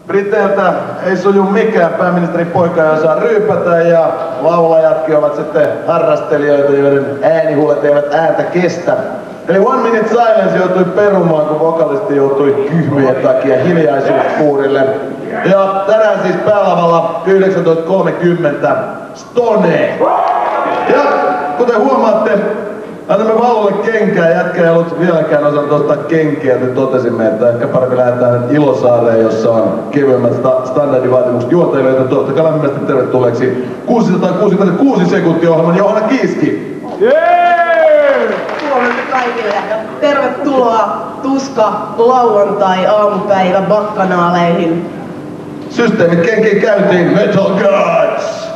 Briteiltä ei suju mikään, pääministerin poika ei osaa ryypätä ja laulajatkin ovat sitten harrastelijoita, joiden äänihuulet eivät ääntä kestä. Eli One Minute Silence joutui perumaan, kun vokalisti joutui kyhmyjen takia hiljaisuuskuurille. Ja tänään siis päälavalla 19.30 Stone. Ja kuten huomaatte, annamme Valulle kenkää. Jätkä ei ollut vieläkään osannut ostaa kenkiä, joten totesimme, että ehkä paremmin lähdetään Ilosaareen, jossa on kevyemmät standardivaatimukset juontajille, joten toivottakaa lämpimästi tervetulleeksi 666 sekuntia ohjelman Johanna Kiiski. Huomenta kaikille. Tervetuloa Tuska lauantai aamupäivä bakkanaaleihin. Systeemit kenkiin käyntiin, Metal Gods!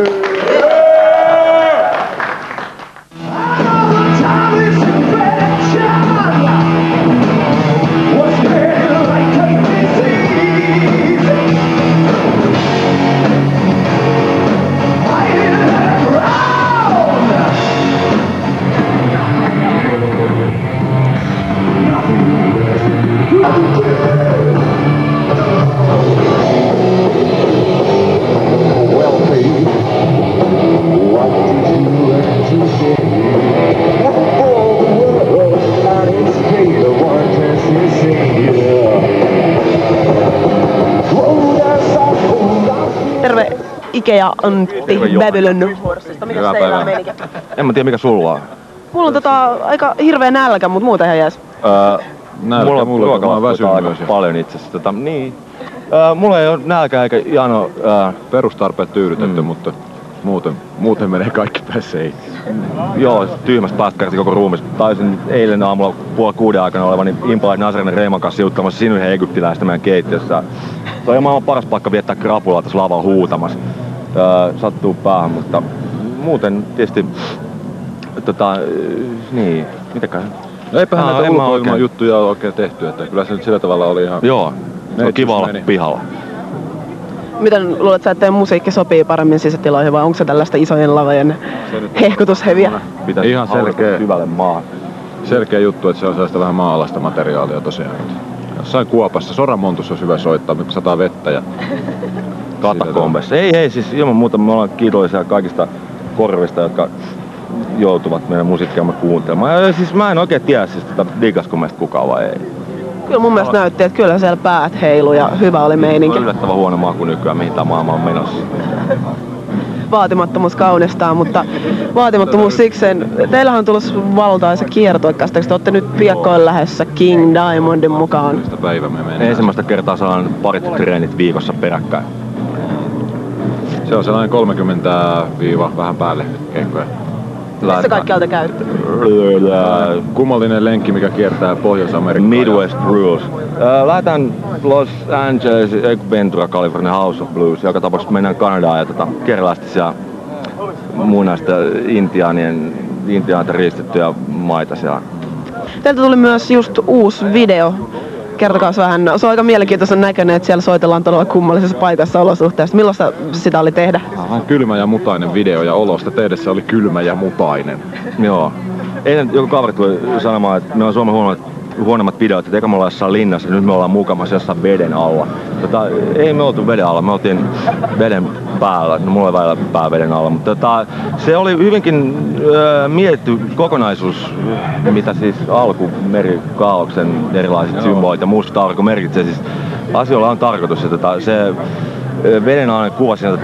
Terve Ike ja Antti Babylon vuorosta. Mikäs teillä on meininki? En mä tiedä mikä sulla on. Mulla on aika hirveä nälkä, mut muuten ihan jees. Mulla on ruokalasta aika paljon itseasiassa. Mulla ei oo nälkä eikä jano perustarpeet tyydytetty, mutta muuten menee kaikki päin. Joo, tyhmästä päästä kärsi koko ruumis. Taisin eilen aamulla 5:30 aikana olevani Impalait Nazarin Reiman kanssa juttamassa Sinuhe egyptiläistä meidän keittiössä. Se on maailman paras paikka viettää krapulaa tässä lavalla huutamassa. Sattuu päähän, mutta muuten tietysti niin, mitäkään. No eipähän näitä ulkoilman juttuja ole oikein tehty, että kyllä se nyt sillä tavalla oli ihan... Joo, se on kiva olla pihalla. Miten luulet sä, että teidän musiikki sopii paremmin sisätiloihin vai onko se tällaista isojen lavojen hehkutusheviä? Pitäisi ihan selkeä hyvälle maahan. Selkeä juttu, että se on sellaista vähän maa-alaista materiaalia tosiaan. Jossain kuopassa, Soramontussa olisi hyvä soittaa, kun sataa vettä ja... Katakombessa. Ei, siis ilman muuta me ollaan kiitollisia kaikista korvista, jotka joutuvat meidän musiikkiamme kuuntelemaan. Ja siis mä en oikein tiedä, siis digasko meistä kukaan vai ei. Kyllä mun mielestä näytti, että kyllä siellä päät heilu ja hyvä oli meininki. Yllättävän huono maku nykyään, mihin tää maailma on menossa. Vaatimattomuus kaunistaa, mutta vaatimattomuus sikseen. Teillähän on tullut valtaisa kiertue, te olette nyt piakkoin lähdössä King Diamondin mukaan. Ensimmäistä kertaa saan parit treenit viikossa peräkkäin. Se on sellainen 30 vähän päälle keikkoja. Missä kaikkialta käytte? Kummallinen lenkki, mikä kiertää Pohjois-Amerikkaa. Midwest Rules. Lähdetään Los Angeles, Ventura, California House of Blues. Joka tapauksessa mennään Kanadaan ja kerrallasti siellä muinaista intiaanita riistettyjä maita siellä. Teiltä tuli myös just uusi video. Kertokaa vähän. Se on aika mielenkiintoisen näköinen, että siellä soitellaan todella kummallisessa paikassa olosuhteessa. Millaista sitä oli tehdä? Kylmä ja mutainen video ja olosta tehdessä oli kylmä ja mutainen. Joo. Eilen joku kaveri tuli sanomaan, että meillä on Suomen huonommat videot, että eka me ollaan jossain linnassa ja nyt me ollaan mukamassa jossain veden alla. Ei me oltu veden alla, me oltiin veden päällä, no mulla ei välillä pää veden alla, mutta se oli hyvinkin mietitty kokonaisuus, mitä siis alkumerikaalauksen erilaiset symbolit ja musta alku merkitsee. Siis asioilla on tarkoitus, että se veden alainen kuva siinä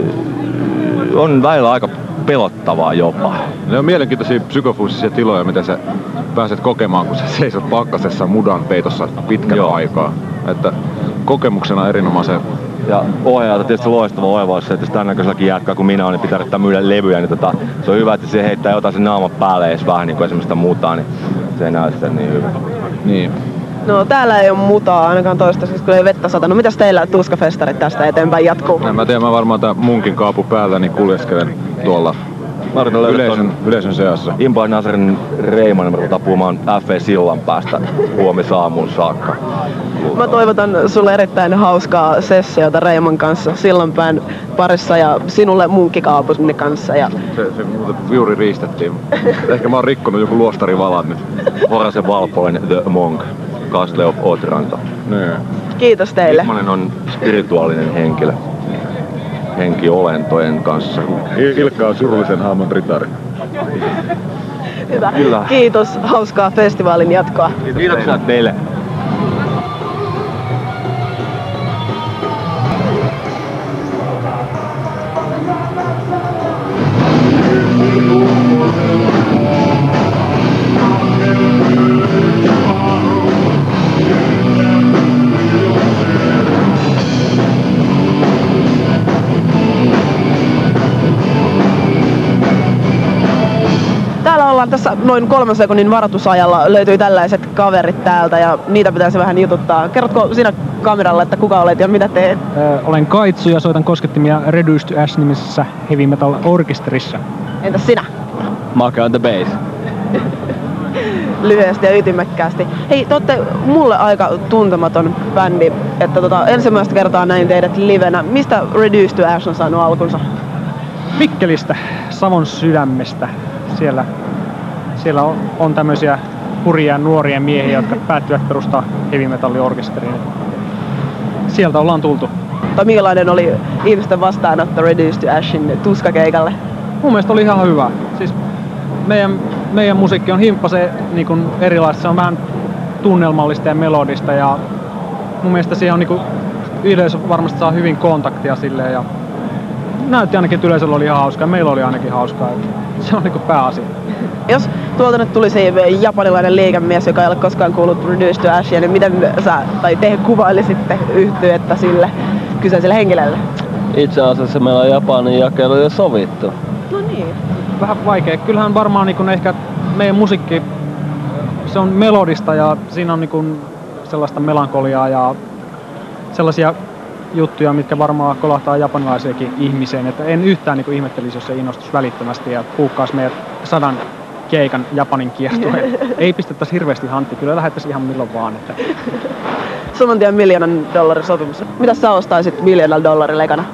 on välillä aika pelottavaa jopa. Ne on mielenkiintoisia psykofyysisiä tiloja, mitä sä pääset kokemaan, kun sä seisot pakkasessa mudan peitossa pitkän aikaa. Että kokemuksena erinomaisen. Ja ohjaajalta tietysti loistava oivaus se, että jos tämän näköiselläkin jätkää kuin minä on, niin pitää yrittää myydä levyjä, niin se on hyvä, että se heittää jotain sen naaman päälle edes vähän niin kuin esimerkiksi sitä mutaa, niin se ei näy sitä niin hyvin. Niin. No täällä ei ole mutaa ainakaan toistaiseksi, kun ei vettä satanut. Mitäs teillä Tuska-festarit tästä eteenpäin jatkuu? Mä tiedän, mä varmaan tää munkin kaapu päällä, niin kuljeskelen tuolla yleisön seassa. Impalait Nazarin Reiman ruvetaan puhumaan F.A. Sillan päästä huomisaamuun saakka. Mä toivotan sulle erittäin hauskaa sessiota Reiman kanssa Sillanpään parissa ja sinulle munkkikaapun kanssa. Ja... Se juuri riistettiin. Ehkä mä oon rikkonut joku luostarivalan nyt. Horace Walpolen The Monk, Castle of Otranto. Niin. Kiitos teille. Mikmanen on spirituaalinen henkilö. Henkiolentojen kanssa. Ilkka on surullisen hahmon ritari. Hyvä. Kyllä. Kiitos, hauskaa festivaalin jatkoa. Kiitoksia teille. Täällä ollaan tässä noin 3 sekunnin varoitusajalla. Löytyi tällaiset kaverit täältä ja niitä pitäisi vähän jututtaa. Kerrotko sinä kameralle, että kuka olet ja mitä teet? Olen Kaitsu ja soitan koskettimia Reduced to Ash-nimisessä heavy metal orkesterissa. Entäs sinä? Maka on the bass. Lyhyesti ja ytimekkäästi. Hei, te olette mulle aika tuntematon bändi, että ensimmäistä kertaa näin teidät livenä. Mistä Reduced to Ash on saanut alkunsa? Mikkelistä, Savon sydämestä. Siellä on tämmöisiä hurjia nuoria miehiä, jotka päättyvät perustaa heavy metalliorkesteriin. Sieltä ollaan tultu. Tai millainen oli ihmisten vastaanotto Reduced to Ashin tuskakeikalle? Mun mielestä oli ihan hyvä. Siis meidän musiikki on himppasen niin kuin erilaista. Se on vähän tunnelmallista ja melodista ja mun mielestä siihen on niin kuin, yleisö varmasti saa hyvin kontaktia silleen ja näytti ainakin, että yleisöllä oli ihan hauskaa. Meillä oli ainakin hauskaa. Se on niin kuin pääasia. Jos tuolta nyt tulisi japanilainen liikemies, joka ei ole koskaan kuullut Reduced to Ashia, niin miten te kuvailisitte yhtyettä sille kyseiselle henkilölle? Itse asiassa meillä on Japanin jakelu jo sovittu. No niin. Vähän vaikea. Kyllähän varmaan niin kuin ehkä meidän musiikki, se on melodista ja siinä on niin kuin sellaista melankoliaa ja sellaisia juttuja, mitkä varmaan kolahtaa japanilaisiakin ihmiseen. Että en yhtään niin kuin ihmettelisi, jos se innostus välittömästi ja puukkaisi meidät 100 keikan Japanin kiertueen. Ei pistettäisi hirveästi hanttiin, kyllä lähettäisiin ihan milloin vaan. Että. Saman tien $1 million sopimus. Mitä sä ostaisit $1 million ekana?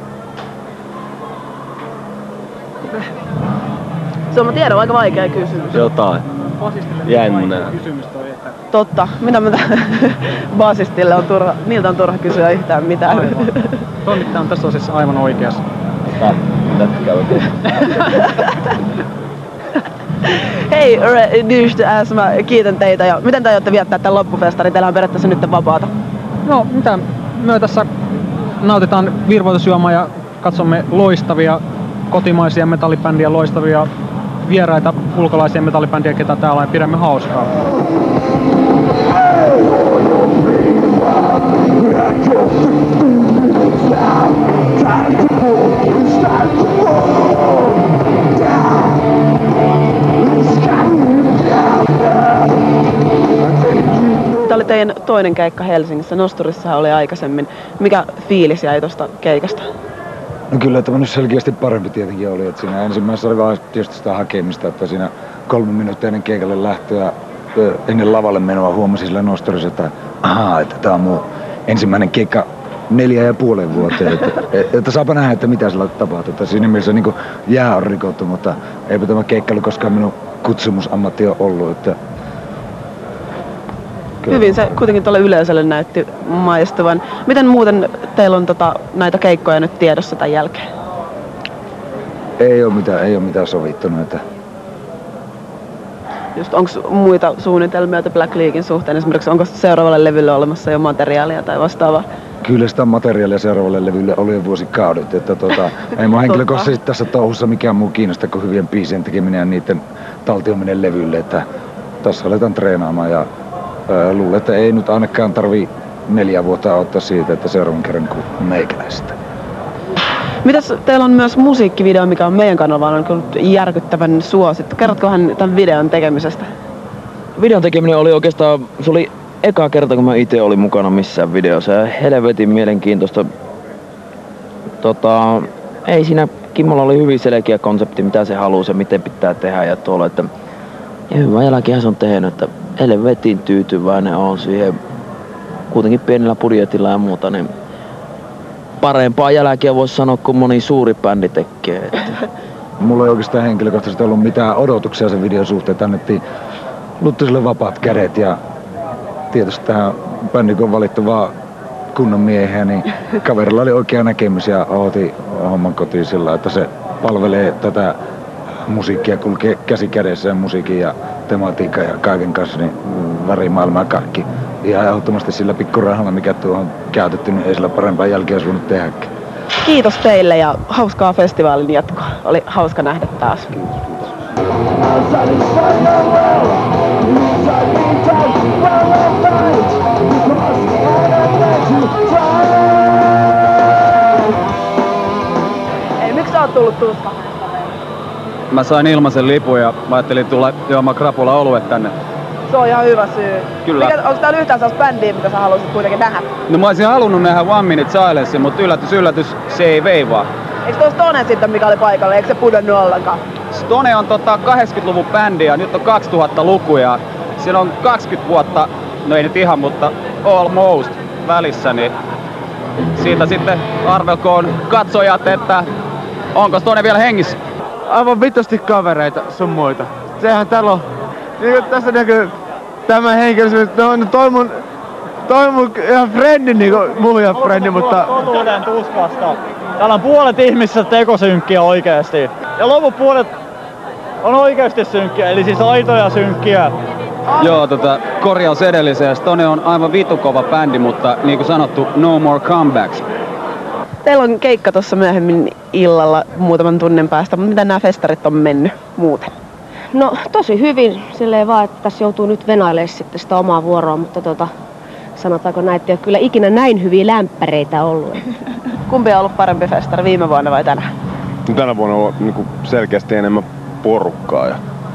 Se on, mä tiedän, aika vaikea kysymys. Jotain. Jännää. Totta. Mitä basistille on turha, niiltä on turha kysyä yhtään mitään. Toimittaja on tässä asiassa aivan oikeassa. Hei, Reduced to Ash, mä kiitän teitä. Ja miten te aiotte viettää tämän loppufestarin? Teillä on periaatteessa nyt vapaata. No, mitä? Me tässä nautitaan virvoitusjuomaa ja katsomme loistavia kotimaisia metallibändiä, loistavia vieraita ulkolaisia metallibändiä, ketä täällä on, ja pidämme hauskaa. Tämä oli teidän toinen keikka Helsingissä. Nosturissa oli aikaisemmin. Mikä fiilis jäi tuosta keikasta? No kyllä tämä nyt selkeästi parempi tietenkin oli. Että siinä ensimmäisessä oli vaan tietysti sitä hakemista, että siinä 3 minuuttia ennen keikalle lähtöä ennen lavalle menoa huomasin sillä Nosturissa, että ahaa, että tämä on mun ensimmäinen keikka 4,5 vuoteen. Että saapa nähdä, että mitä sillä tapahtuu. Että siinä mielessä niin jää on rikottu, mutta eipä tämä keikkailu koskaan minun kutsumusammatti on ollut. Että hyvin se kuitenkin tuolle yleisölle näytti maistuvan. Miten muuten teillä on näitä keikkoja nyt tiedossa tämän jälkeen? Ei ole mitään sovittunut. Että just onko muita suunnitelmia Black Leaguein suhteen? Esimerkiksi onko seuraavalle levylle olemassa jo materiaalia tai vastaavaa? Kyllä sitä materiaalia seuraavalle levylle oli jo vuosikaudet. Että ei mua henkilökohtaisesti tässä touhussa mikään muu kiinnosta kuin hyvien biisien tekeminen ja niiden taltiominen levylle. Että tässä aletaan treenaamaan ja luulen, että ei nyt ainakaan tarvii 4 vuotta ottaa siitä, että seuraavan kerran kuin meikäläistä. Mitäs teillä on myös musiikkivideo, mikä on meidän kanavalla on järkyttävän suosittu. Kerrotkohan tämän videon tekemisestä? Videon tekeminen oli oikeastaan, se oli eka kerta kun mä itse olin mukana missään videossa ja helvetin mielenkiintoista. Ei siinä Kimmolla oli hyvin selkeä konsepti, mitä se haluaa ja miten pitää tehdä ja tuolla, että ja hyvä jälkeen se on tehnyt, että helvetin tyytyväinen on siihen kuitenkin pienellä budjetilla ja muuta, niin parempaa jälkeä voisi sanoa, kun moni suuri bändi tekee. Mulla ei oikeastaan henkilökohtaisesti ollut mitään odotuksia sen videon suhteen. Annettiin Luttuselle vapaat kädet ja tietysti tähän bändikin on valittu vaan kunnon miehiä, niin kaverilla oli oikea näkemys ja ooti homman kotiin sillä, että se palvelee tätä musiikkia, kulkee käsi kädessä ja musiikin ja tematiikan ja kaiken kanssa, niin värimaailmaa kaikki. Ihan ehdottomasti sillä pikkurahalla, mikä tuo on käytetty, niin ei sillä parempaa jälkeä olisi voinut tehdäkin. Kiitos teille ja hauskaa festivaalin jatkoa. Oli hauska nähdä taas. Ei, miksi sä oot tullut Tuuska? Mä sain ilmaisen lipun ja mä ajattelin tulla juomaan krapula oluet tänne. Se on ihan hyvä syy. Kyllä. Onko täällä yhtään sellaista bändiä, mitä sä haluaisit kuitenkin nähdä? No mä olisin halunnut nähdä One Minute Silence, mutta yllätys, se ei veivaa. Eikö tuo Stone sitten, mikä oli paikalla, eikö se pudonnut ollenkaan? Stone on 80-luvun bändi ja nyt on 2000-luku ja siinä on 20 vuotta, no ei nyt ihan, mutta almost välissä, niin siitä sitten arvelkoon katsojat, että onko Stone vielä hengissä. Aivan vitosti kavereita sun muita. Sehän täällä on, niin tässä näkyy tämä henkilö, no toi mun ihan frendi, niinku mun ja frendi, mutta... Toden tuskasta. Täällä on puolet ihmisistä tekosynkkiä oikeesti. Ja loput puolet on oikeesti synkkiä, eli siis aitoja synkkiä. Joo, korjaus edelliseen. Stone on aivan vitukova bändi, mutta niin kuin sanottu, no more comebacks. Teillä on keikka tuossa myöhemmin illalla muutaman tunnin päästä, mutta miten nämä festarit on mennyt muuten? No tosi hyvin, silleen vaan, että tässä joutuu nyt venailemaan sitten sitä omaa vuoroa, mutta sanotaanko näin, että ei ole kyllä ikinä näin hyviä lämpäreitä ollut. Kumpi on ollut parempi festari, viime vuonna vai tänään? Tänä vuonna on niin selkeästi enemmän porukkaa ja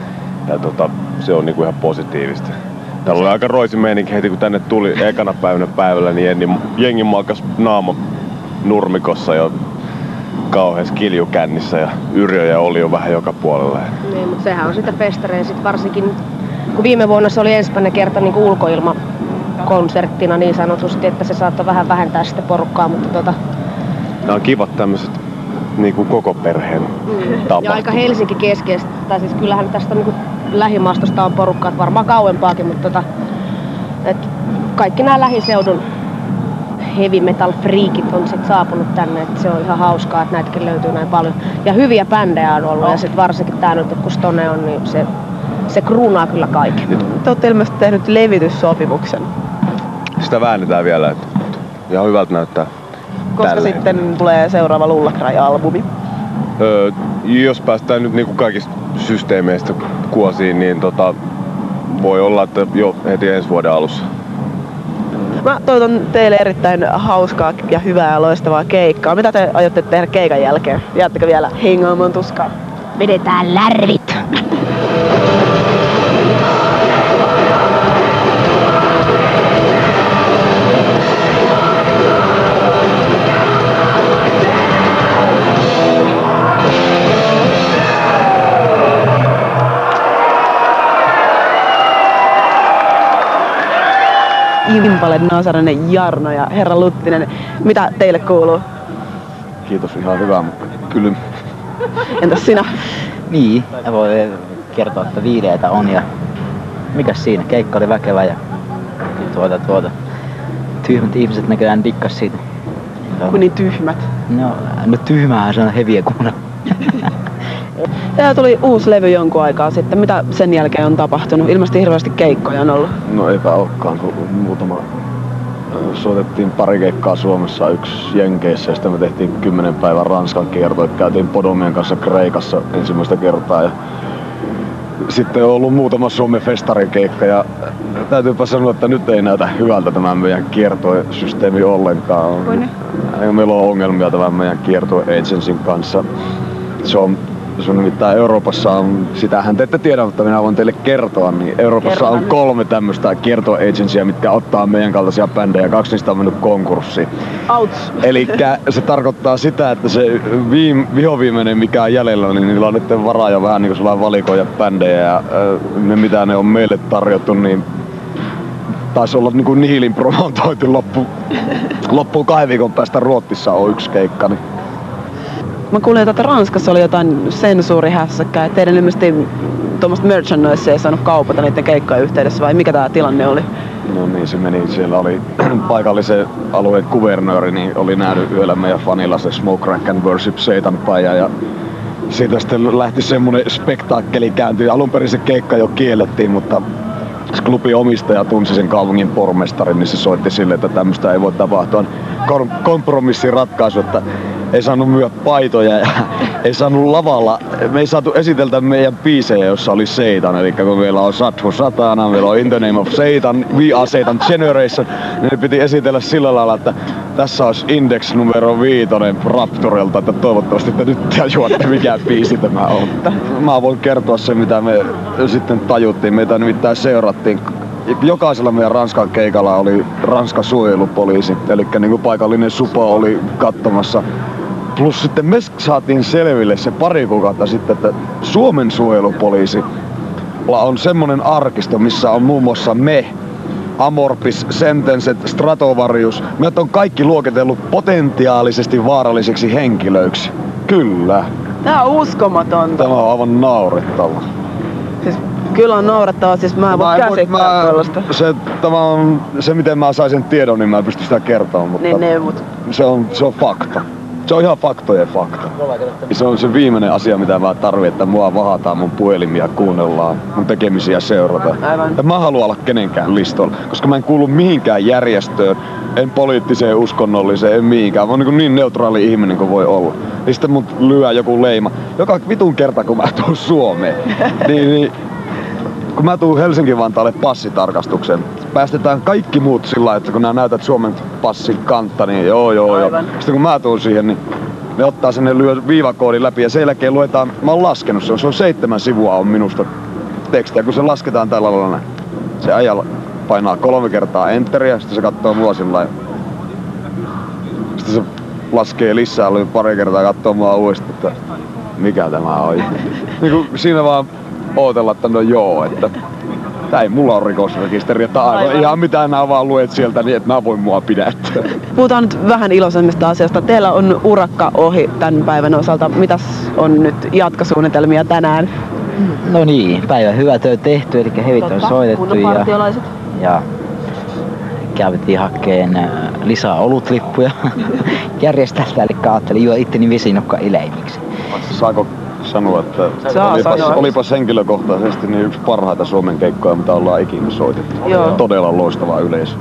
se on ihan positiivista. Täällä oli aika roisin meininki heti kun tänne tuli ekana päivällä, niin jengi malkas naama nurmikossa jo kauheassa kiljukännissä ja yrjöjä oli jo vähän joka puolella. Niin, mutta sehän on sitä festareja sit varsinkin, kun viime vuonna se oli ensimmäinen kerta niin ulkoilmakonserttina niin sanotusti, että se saattoi vähän vähentää sitä porukkaa, mutta Nämä on kivat tämmöiset niin koko perheen tapahtumat. Ja aika Helsinki keskeistä, tai siis kyllähän tästä niin lähimaastosta on porukkaa, varmaan kauempaakin, mutta kaikki nämä lähiseudun heavy metal freakit on sit saapunut tänne, että se on ihan hauskaa, että näitäkin löytyy näin paljon. Ja hyviä bändejä on ollut, ja sit varsinkin tää nyt, kun Stone on, niin se kruunaa kyllä kaiken. Te olette ilmeisesti tehnyt levityssopimuksen. Sitä väännetään vielä, että ihan hyvältä näyttää. Koska tälleen. sitten tulee seuraava Lullacry-albumi? Jos päästään nyt niinku kaikista systeemeistä kuosiin, niin voi olla, että jo heti ensi vuoden alussa. Mä toivotan teille erittäin hauskaa ja hyvää ja loistavaa keikkaa. Mitä te aiotte tehdä keikan jälkeen? Jäättekö vielä hengaamaan tuskaa? Vedetään lärvit! Impale, Nasarainen, Jarno ja herra Luttinen. Mitä teille kuuluu? Kiitos, ihan hyvää, mutta kyllä. Entäs sinä? Niin, voi kertoa, että viileitä on ja mikäs siinä, keikka oli väkevä ja tyhmät ihmiset näköjään dikkas siitä. Kun niin tyhmät? No tyhmähän se on heviä kuunnella. Täällä tuli uusi levy jonkun aikaa sitten. Mitä sen jälkeen on tapahtunut? Ilmeisesti hirveästi keikkoja on ollut. No eipä olekaan, kun muutama soitettiin pari keikkaa Suomessa, yksi Jenkeissä ja sitten me tehtiin 10 päivän Ranskan kierto. Käytiin Podomien kanssa Kreikassa ensimmäistä kertaa ja sitten on ollut muutama Suomen festarikeikka ja täytyypä sanoa, että nyt ei näytä hyvältä tämä meidän kiertosysteemi ollenkaan. Meillä on ongelmia tämän meidän kiertoagencyn kanssa. Se on nimittäin Euroopassa on, sitähän te ette tiedä, mutta minä voin teille kertoa, niin Euroopassa on 3 tämmöistä kiertoagencyä, mitkä ottaa meidän kaltaisia bändejä, 2 niistä on mennyt konkurssiin. Outs! Elikkä se tarkoittaa sitä, että se vihoviimeinen mikä on jäljellä, niin niillä on nyt varaa jo vähän niin kuin sellainen valikoja bändejä ja ne mitä ne on meille tarjottu, niin taisi olla niin kuin Nihilin promontoitu loppuun 2 viikon päästä Ruotsissa on 1 keikka. Niin. Mä kuulin, että Ranskassa oli jotain sensuurihässäkkää, että teidän ilmeisesti tuommoista merchandisea ei saanut kaupata niiden keikkojen yhteydessä, vai mikä tää tilanne oli? No niin, se meni. Siellä oli paikallisen alueen kuvernööri, niin oli nähnyt yöllä meidän fanilla se Smoke, Crack and Worship Satan-paja. Ja siitä sitten lähti semmonen spektaakkeli kääntyi. Alun perin se keikka jo kiellettiin, mutta klubin omistaja tunsi sen kaupungin pormestarin, niin se soitti sille, että tämmöistä ei voi tapahtua. Kompromissiratkaisu, että ei saanut myydä paitoja ja ei saanut lavalla, me ei saatu esiteltä meidän biisejä, jossa oli Satan. Eli kun meillä on Sadhu Satana, meillä on In the Name of Satan, We Are Satan Generation, niin ne piti esitellä sillä lailla, että tässä olisi Index numero 5 Raptorelta, että toivottavasti että nyt tajuatte mikä biisi tämä on. Mä voin kertoa sen, mitä me sitten tajuttiin. Meitä nimittäin seurattiin. Jokaisella meidän Ranskan keikalla oli Ranskan suojelupoliisi, eli niin paikallinen supo oli katsomassa. Plus sitten me saatiin selville se pari kuukautta sitten, että Suomen suojelupoliisi on semmonen arkisto, missä on muun muassa me, Amorphis, Sentenced, Stratovarius. Meidät on kaikki luokitellut potentiaalisesti vaarallisiksi henkilöiksi. Kyllä. Tää on uskomatonta. Tämä on aivan naurettava. Siis kyllä on naurettava, siis mä en voi käsittää tällaista. Se miten mä sain sen tiedon, niin mä en pysty sitä kertomaan, mutta se on fakta. Se on ihan faktojen fakta. Ja se on se viimeinen asia, mitä mä tarvitsen, että mua vahataan mun puhelimia, kuunnellaan, mun tekemisiä seurataan. Ja mä haluan olla kenenkään listolla, koska mä en kuulu mihinkään järjestöön, en poliittiseen, uskonnolliseen, en mihinkään. Mä oon niin neutraali ihminen kuin voi olla. Niin sitten mut lyö joku leima. Joka vitun kerta, kun mä tuun Suomeen, niin kun mä tuun Helsinki-Vantaalle passitarkastukseen, päästetään kaikki muut sillä lailla, että kun nää näytät Suomen passin kantta, niin joo. Sitten kun mä tuun siihen, niin ne ottaa sen, ne lyö viivakoodin läpi ja sen jälkeen luetaan, mä oon laskenut sen, se on 7 sivua on minusta tekstiä, kun se lasketaan tällä lailla näin. Se ajalla painaa 3 kertaa enteriä, sitten se katsoo mua sillä lailla. Sitten se laskee lisää, pari kertaa katsoo mua uudestaan, että mikä tämä on. Niin kuin siinä vaan ootella, että no joo, että tää ei mulla on rikosrekisteri, että aivan ihan mitään nää vaan luet sieltä niin, että nää voi mua pidättää. Puhutaan nyt vähän iloisemmista asiasta. Teillä on urakka ohi tämän päivän osalta. Mitäs on nyt jatkosuunnitelmia tänään? No niin, päivän hyvä työ tehty, eli hevit on soitettu ja käytiin hakkeen lisää olutlippuja järjestältä, eli ajattelin juo itteni vesinokka ileimiksi. Saako sanoa, että olipas henkilökohtaisesti niin yksi parhaita Suomen keikkoja, mitä ollaan ikinä soitettu. Joo. Todella loistava yleisö.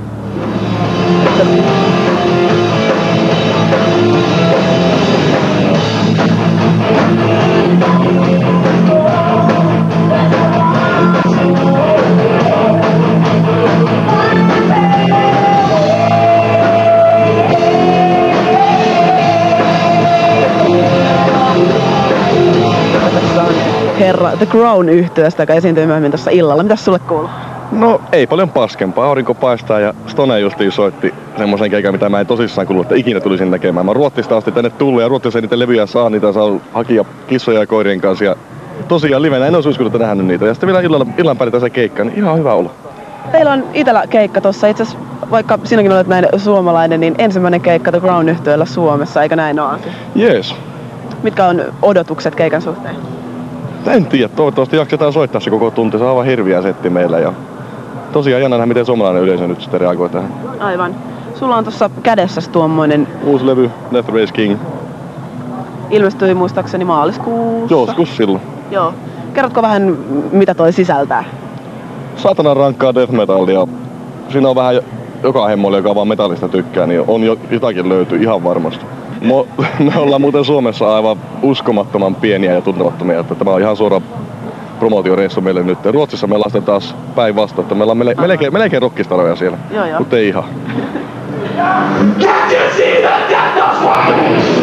Herra The Crown-yhtyeestä, joka esiintyi myöhemmin tuossa illalla. Mitäs sulle kuuluu? No ei paljon paskempaa. Aurinko paistaa ja Stone justiin soitti semmoisen keikan, mitä mä en tosissaan kuullut, että ikinä tulisin näkemään. Mä Ruotsista asti tänne tullut ja Ruotsissa ei niitä levyjä saa, niitä saa hakia kissoja ja koirien kanssa. Ja tosiaan livenä en olisi uskonut, että nähnyt niitä. Ja sitten vielä illan päälle tässä keikka, niin ihan hyvä olo. Teillä on itellä keikka tossa. Itse asiassa vaikka sinäkin olet näin suomalainen, niin ensimmäinen keikka The Crown-yhtyeellä Suomessa, eikö näin ole? Jees. Mitkä on odotukset keikan suhteen? En tiedä, toivottavasti jaksetaan soittaa se koko tunti, se on aivan hirviä setti meillä ja tosiaan jännä miten suomalainen yleisö nyt sitten reagoi tähän. Aivan. Sulla on tuossa kädessäsi tuommoinen uusi levy, Death Race King. Ilmestyi muistaakseni maaliskuussa. Joskus silloin. Joo. Kerrotko vähän mitä toi sisältää? Saatanan rankkaa death metallia. Siinä on vähän joka hemmoille, joka vaan metallista tykkää, niin on jotakin löytyy ihan varmasti. Me ollaan muuten Suomessa aivan uskomattoman pieniä ja tuntemattomia, että tämä on ihan suora promootioreissu meille nyt. Ruotsissa me ollaan taas päinvastoin, että me ollaan melkein rockistaroja siellä, mutta ei ihan.